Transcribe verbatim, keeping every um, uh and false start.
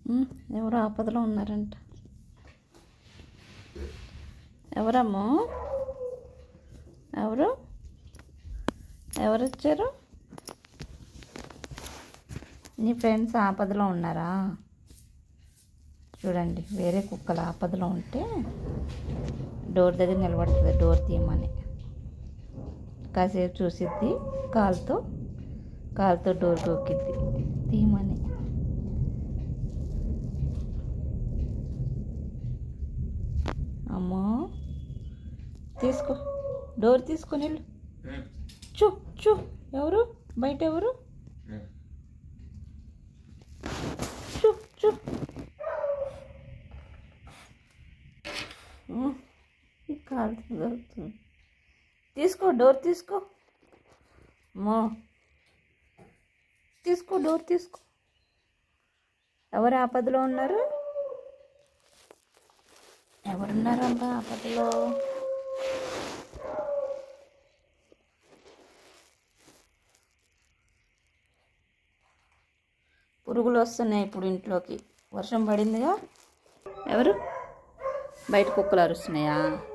ఉమ్, ఎవరు ఆపదలో ఉన్నారంట. ఎవరమ్మో? ఎవరు ఎవరు వచ్చారు? నీ ఫ్రెండ్స్ ఆపదలో ఉన్నారా? చూడండి, వేరే కుక్కలు ఆపదలో ఉంటే డోర్ దగ్గర నిలబడుతుంది, డోర్ తీయమని. కాసేపు చూసిద్ది, కాలుతో కాలుతో డోర్ కొక్కిద్ది తీయమని. అమ్మో, తీసుకో, డోర్ తీసుకొని వెళ్ళు. చూ చూ ఎవరు బయట? ఎవరు? చూ చూ కాలుతో దొరుకుతుంది. తీసుకో, డోర్ తీసుకో. అమ్మో, తీసుకో, డోర్ తీసుకో. ఎవరు ఆపదలో ఉన్నారు? ఎవరున్నారమ్మా ఆపదలో? పురుగులు వస్తున్నాయి ఇప్పుడు ఇంట్లోకి, వర్షం పడిందిగా. ఎవరు? బయట కుక్కలు అరుస్తున్నాయా?